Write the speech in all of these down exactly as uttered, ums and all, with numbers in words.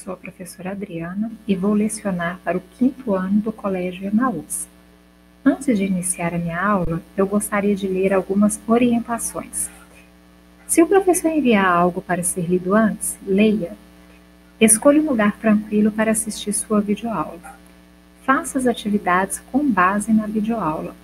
sou a professora Adriana e vou lecionar para o quinto ano do Colégio Emaús. Antes de iniciar a minha aula, eu gostaria de ler algumas orientações. Se o professor enviar algo para ser lido antes, leia. Escolha um lugar tranquilo para assistir sua videoaula. Faça as atividades com base na videoaula.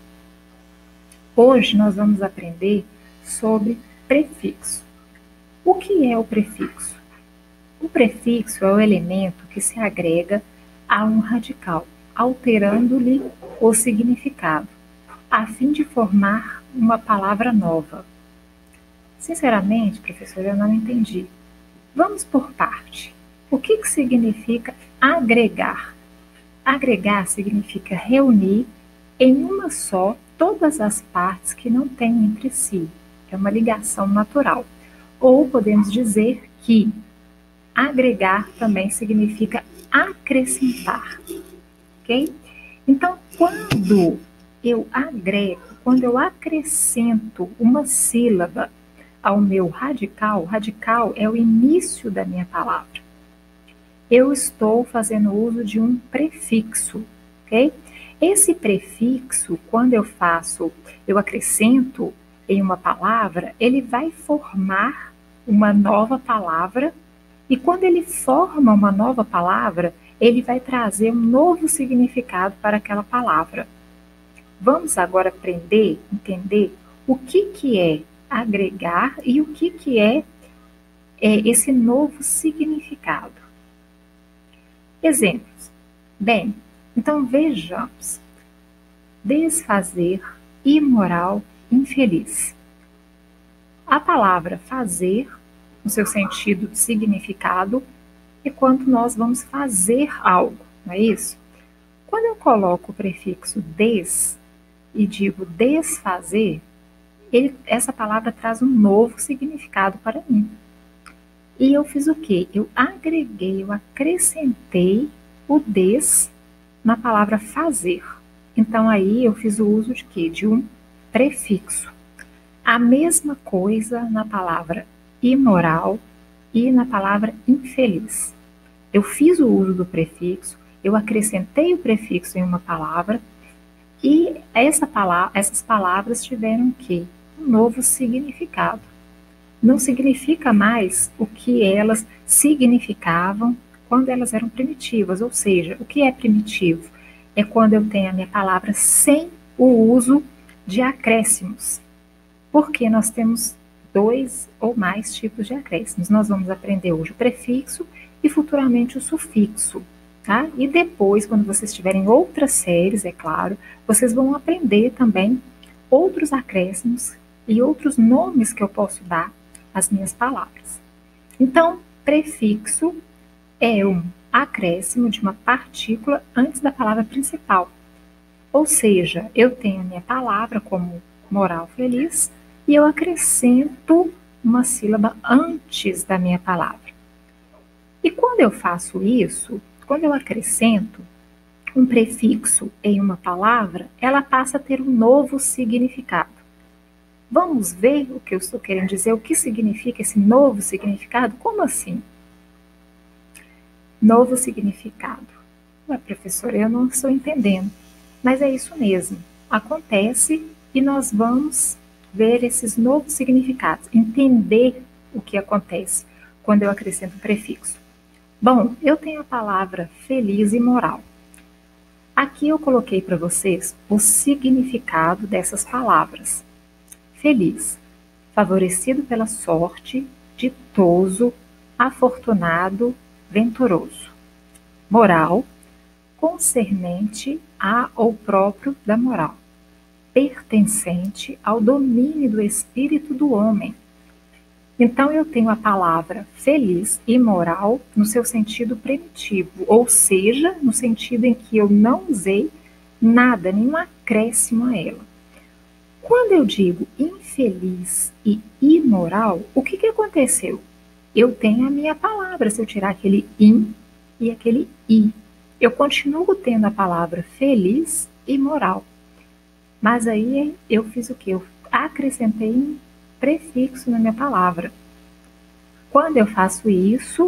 Hoje nós vamos aprender sobre prefixo. O que é o prefixo? O prefixo é o elemento que se agrega a um radical, alterando-lhe o significado, a fim de formar uma palavra nova. Sinceramente, professora, eu não entendi. Vamos por parte. O que, que significa agregar? Agregar significa reunir em uma só todas as partes que não têm entre si. É uma ligação natural. Ou podemos dizer que agregar também significa acrescentar, ok? Então, quando eu agrego, quando eu acrescento uma sílaba ao meu radical, radical é o início da minha palavra, eu estou fazendo uso de um prefixo, ok? Esse prefixo, quando eu faço, eu acrescento em uma palavra, ele vai formar uma nova palavra. E quando ele forma uma nova palavra, ele vai trazer um novo significado para aquela palavra. Vamos agora aprender, entender o que, que é agregar e o que, que é, é esse novo significado. Exemplos. Bem, então vejamos. Desfazer, imoral, infeliz. A palavra fazer, no seu sentido de significado, é quando nós vamos fazer algo, não é isso? Quando eu coloco o prefixo des e digo desfazer, ele, essa palavra traz um novo significado para mim. E eu fiz o quê? Eu agreguei, eu acrescentei o des na palavra fazer. Então aí eu fiz o uso de quê? De um prefixo. A mesma coisa na palavra imoral e na palavra infeliz. Eu fiz o uso do prefixo, eu acrescentei o prefixo em uma palavra e essa palavra, essas palavras tiveram o quê? Um novo significado. Não significa mais o que elas significavam quando elas eram primitivas, ou seja, o que é primitivo? É quando eu tenho a minha palavra sem o uso de acréscimos, porque nós temos dois ou mais tipos de acréscimos. Nós vamos aprender hoje o prefixo e futuramente o sufixo, tá? E depois, quando vocês tiverem outras séries, é claro, vocês vão aprender também outros acréscimos e outros nomes que eu posso dar às minhas palavras. Então, prefixo é um acréscimo de uma partícula antes da palavra principal. Ou seja, eu tenho a minha palavra como moral feliz, e eu acrescento uma sílaba antes da minha palavra. E quando eu faço isso, quando eu acrescento um prefixo em uma palavra, ela passa a ter um novo significado. Vamos ver o que eu estou querendo dizer, o que significa esse novo significado? Como assim? Novo significado. Ué, professora, eu não estou entendendo. Mas é isso mesmo. Acontece e nós vamos ver esses novos significados, entender o que acontece quando eu acrescento um prefixo. Bom, eu tenho a palavra feliz e moral. Aqui eu coloquei para vocês o significado dessas palavras. Feliz, favorecido pela sorte, ditoso, afortunado, venturoso. Moral, concernente a ou próprio da moral, pertencente ao domínio do espírito do homem. Então, eu tenho a palavra feliz e moral no seu sentido primitivo, ou seja, no sentido em que eu não usei nada, nenhum acréscimo a ela. Quando eu digo infeliz e imoral, o que, que aconteceu? Eu tenho a minha palavra, se eu tirar aquele in e aquele i. Eu continuo tendo a palavra feliz e moral. Mas aí eu fiz o quê? Eu acrescentei um prefixo na minha palavra. Quando eu faço isso,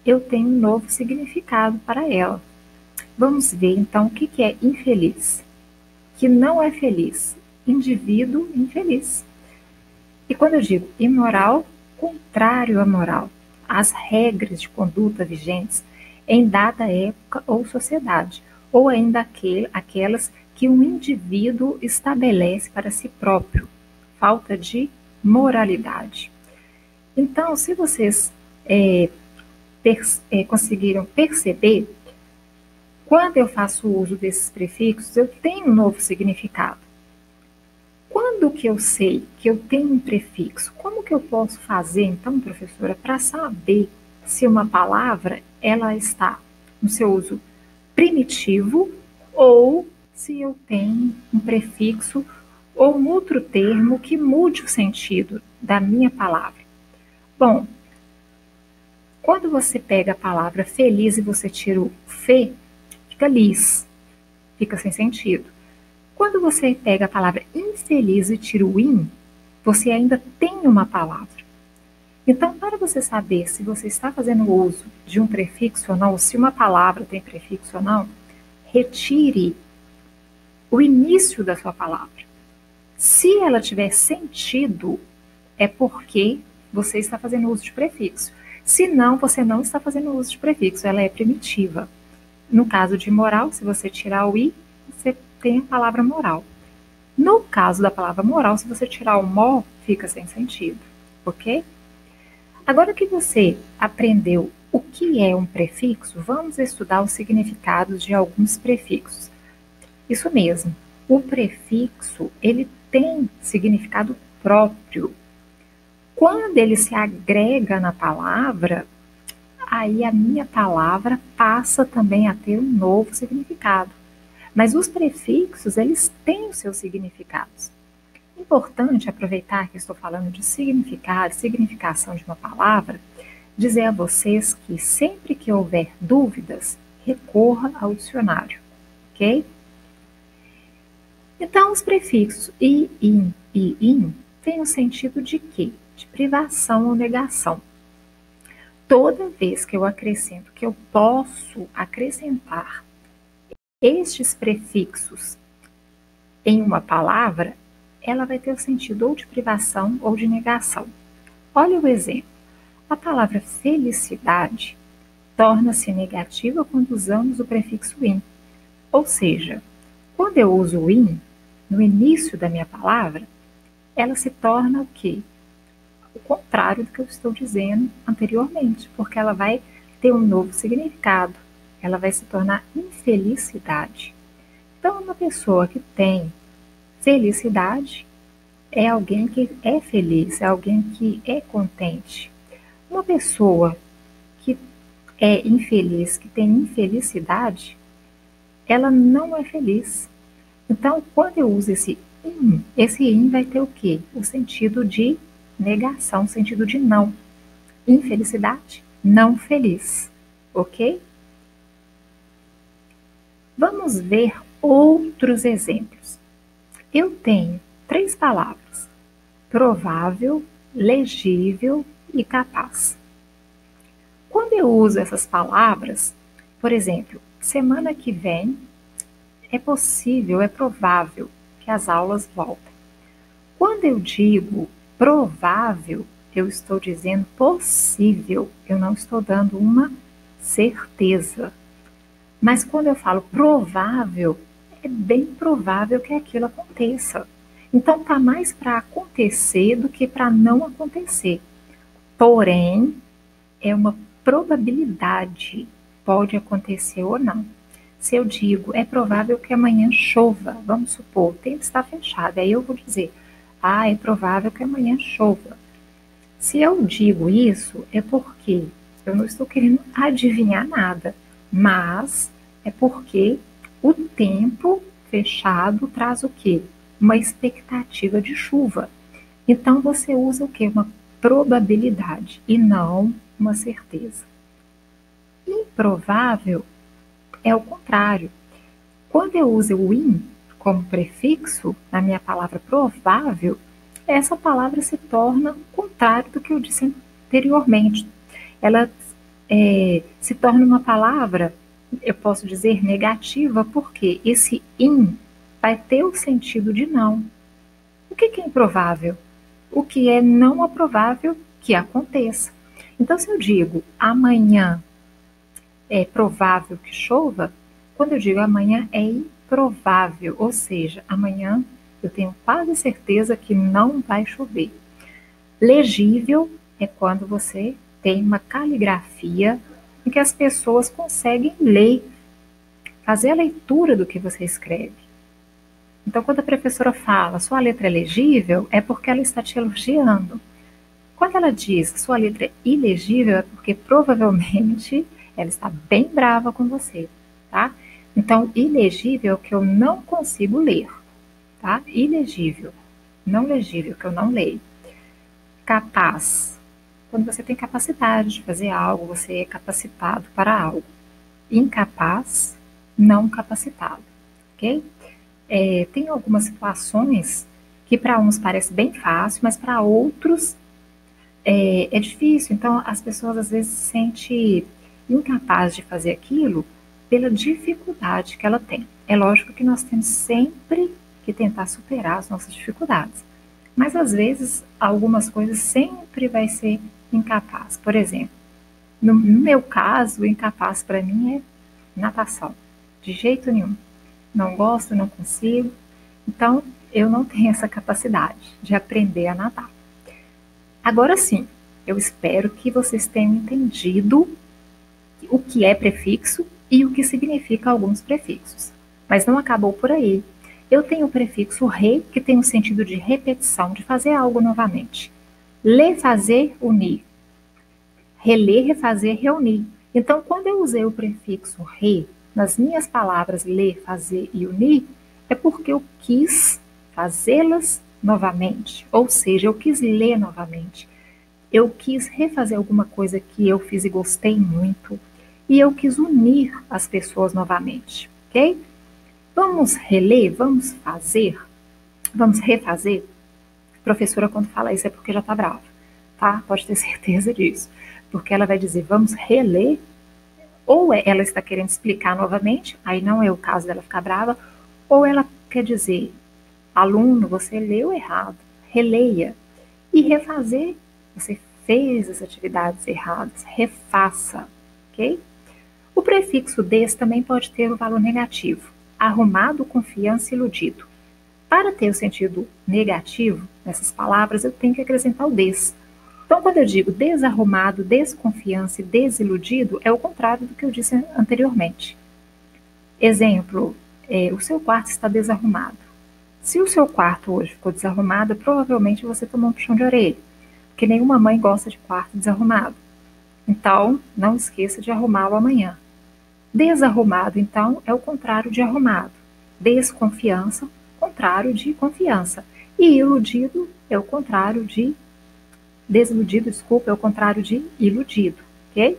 eu tenho um novo significado para ela. Vamos ver então o que é infeliz. Que não é feliz. Indivíduo infeliz. E quando eu digo imoral, contrário à moral, às regras de conduta vigentes em dada época ou sociedade, ou ainda aquele, aquelas que um indivíduo estabelece para si próprio. Falta de moralidade. Então, se vocês é, per, é, conseguiram perceber, quando eu faço uso desses prefixos, eu tenho um novo significado. Quando que eu sei que eu tenho um prefixo? Como que eu posso fazer, então, professora, para saber se uma palavra ela está no seu uso primitivo ou se eu tenho um prefixo ou um outro termo que mude o sentido da minha palavra? Bom, quando você pega a palavra feliz e você tira o fe, fica lis, fica sem sentido. Quando você pega a palavra infeliz e tira o in, você ainda tem uma palavra. Então, para você saber se você está fazendo uso de um prefixo ou não, ou se uma palavra tem prefixo ou não, retire o início da sua palavra. Se ela tiver sentido, é porque você está fazendo uso de prefixo. Se não, você não está fazendo uso de prefixo, ela é primitiva. No caso de moral, se você tirar o i, você tem a palavra moral. No caso da palavra moral, se você tirar o mó, fica sem sentido, ok? Agora que você aprendeu o que é um prefixo, vamos estudar os significados de alguns prefixos. Isso mesmo, o prefixo, ele tem significado próprio. Quando ele se agrega na palavra, aí a minha palavra passa também a ter um novo significado. Mas os prefixos, eles têm os seus significados. Importante aproveitar que estou falando de significado, significação de uma palavra, dizer a vocês que sempre que houver dúvidas, recorra ao dicionário, ok? Então, os prefixos i, in e in têm o sentido de quê? De privação ou negação. Toda vez que eu acrescento, que eu posso acrescentar estes prefixos em uma palavra, ela vai ter o sentido ou de privação ou de negação. Olha o exemplo. A palavra felicidade torna-se negativa quando usamos o prefixo in. Ou seja, quando eu uso o in no início da minha palavra, ela se torna o quê? O contrário do que eu estou dizendo anteriormente, porque ela vai ter um novo significado. Ela vai se tornar infelicidade. Então, uma pessoa que tem felicidade é alguém que é feliz, é alguém que é contente. Uma pessoa que é infeliz, que tem infelicidade, ela não é feliz. Então, quando eu uso esse in, esse in vai ter o quê? O sentido de negação, o sentido de não. Infelicidade, não feliz. Ok? Vamos ver outros exemplos. Eu tenho três palavras: provável, legível e capaz. Quando eu uso essas palavras, por exemplo, semana que vem, é possível, é provável que as aulas voltem. Quando eu digo provável, eu estou dizendo possível, eu não estou dando uma certeza. Mas quando eu falo provável, é bem provável que aquilo aconteça. Então, está mais para acontecer do que para não acontecer. Porém, é uma probabilidade, pode acontecer ou não. Se eu digo, é provável que amanhã chova, vamos supor, o tempo está fechado, aí eu vou dizer, ah, é provável que amanhã chova. Se eu digo isso, é porque eu não estou querendo adivinhar nada, mas é porque o tempo fechado traz o quê? Uma expectativa de chuva. Então, você usa o quê? Uma probabilidade e não uma certeza. Improvável é o contrário. Quando eu uso o in como prefixo na minha palavra provável, essa palavra se torna o contrário do que eu disse anteriormente. Ela é, se torna uma palavra, eu posso dizer negativa, porque esse in vai ter o sentido de não. O que, que é improvável? O que é não aprovável que aconteça. Então, se eu digo amanhã é provável que chova, quando eu digo amanhã é improvável, ou seja, amanhã eu tenho quase certeza que não vai chover. Legível é quando você tem uma caligrafia em que as pessoas conseguem ler, fazer a leitura do que você escreve. Então, quando a professora fala, sua letra é legível, é porque ela está te elogiando. Quando ela diz, sua letra é ilegível, é porque provavelmente ela está bem brava com você, tá? Então, ilegível é o que eu não consigo ler, tá? Ilegível, não legível, que eu não leio. Capaz, quando você tem capacidade de fazer algo, você é capacitado para algo. Incapaz, não capacitado, ok? É, tem algumas situações que para uns parece bem fácil, mas para outros é, é difícil. Então, as pessoas às vezes se sentem incapazes de fazer aquilo pela dificuldade que ela tem. É lógico que nós temos sempre que tentar superar as nossas dificuldades. Mas às vezes, algumas coisas sempre vai ser incapaz. Por exemplo, no, no meu caso, o incapaz para mim é natação. De jeito nenhum. Não gosto, não consigo. Então, eu não tenho essa capacidade de aprender a nadar. Agora sim, eu espero que vocês tenham entendido o que é prefixo e o que significa alguns prefixos. Mas não acabou por aí. Eu tenho o prefixo re, que tem o sentido de repetição, de fazer algo novamente. Ler, fazer, unir. Reler, refazer, reunir. Então, quando eu usei o prefixo re nas minhas palavras ler, fazer e unir, é porque eu quis fazê-las novamente. Ou seja, eu quis ler novamente. Eu quis refazer alguma coisa que eu fiz e gostei muito. E eu quis unir as pessoas novamente, ok? Vamos reler, vamos fazer, vamos refazer. A professora, quando fala isso, é porque já está brava, tá? Pode ter certeza disso. Porque ela vai dizer, vamos reler, ou ela está querendo explicar novamente, aí não é o caso dela ficar brava, ou ela quer dizer, aluno, você leu errado, releia. E refazer, você fez as atividades erradas, refaça, ok? O prefixo des também pode ter o valor negativo. Arrumado, confiança, iludido. Para ter o sentido negativo nessas palavras, eu tenho que acrescentar o des. Então, quando eu digo desarrumado, desconfiança e desiludido, é o contrário do que eu disse anteriormente. Exemplo, é, o seu quarto está desarrumado. Se o seu quarto hoje ficou desarrumado, provavelmente você tomou um puxão de orelha, porque nenhuma mãe gosta de quarto desarrumado. Então, não esqueça de arrumá-lo amanhã. Desarrumado, então, é o contrário de arrumado. Desconfiança, contrário de confiança. E iludido é o contrário de... Desiludido, desculpa, é o contrário de iludido, ok?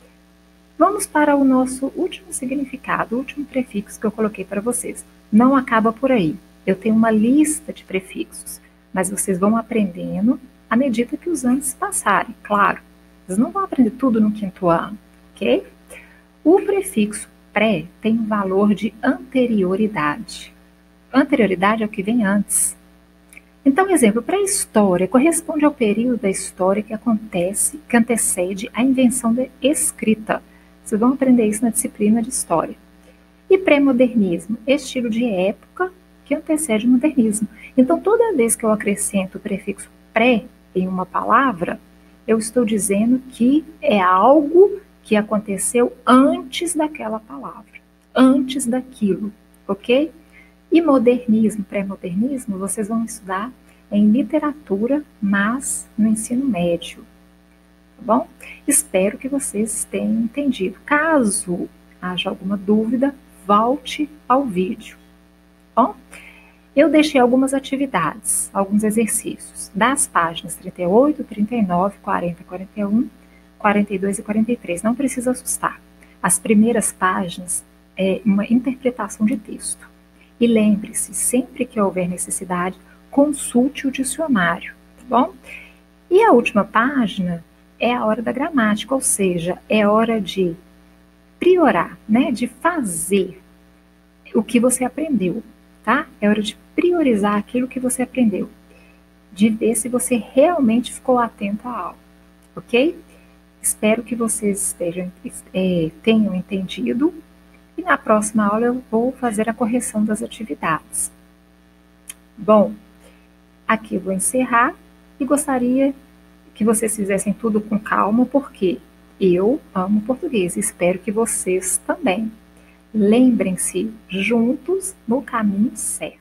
Vamos para o nosso último significado, o último prefixo que eu coloquei para vocês. Não acaba por aí. Eu tenho uma lista de prefixos, mas vocês vão aprendendo à medida que os anos passarem, claro. Vocês não vão aprender tudo no quinto ano, ok? O prefixo pré tem um valor de anterioridade. Anterioridade é o que vem antes. Então, exemplo, pré-história corresponde ao período da história que acontece, que antecede a invenção da escrita. Vocês vão aprender isso na disciplina de história. E pré-modernismo, estilo de época que antecede o modernismo. Então, toda vez que eu acrescento o prefixo pré em uma palavra, eu estou dizendo que é algo que aconteceu antes daquela palavra, antes daquilo, ok? E modernismo, pré-modernismo, vocês vão estudar em literatura, mas no ensino médio, tá bom? Espero que vocês tenham entendido. Caso haja alguma dúvida, volte ao vídeo, tá bom? Eu deixei algumas atividades, alguns exercícios, das páginas trinta e oito, trinta e nove, quarenta, quarenta e um, quarenta e dois e quarenta e três. Não precisa assustar. As primeiras páginas é uma interpretação de texto. E lembre-se, sempre que houver necessidade, consulte o dicionário, tá bom? E a última página é a hora da gramática, ou seja, é hora de priorar, né? De fazer o que você aprendeu, tá? É hora de priorizar aquilo que você aprendeu, de ver se você realmente ficou atento à aula, ok? Espero que vocês estejam, é, tenham entendido e na próxima aula eu vou fazer a correção das atividades. Bom, aqui eu vou encerrar e gostaria que vocês fizessem tudo com calma, porque eu amo português e espero que vocês também. Lembrem-se, juntos no caminho certo.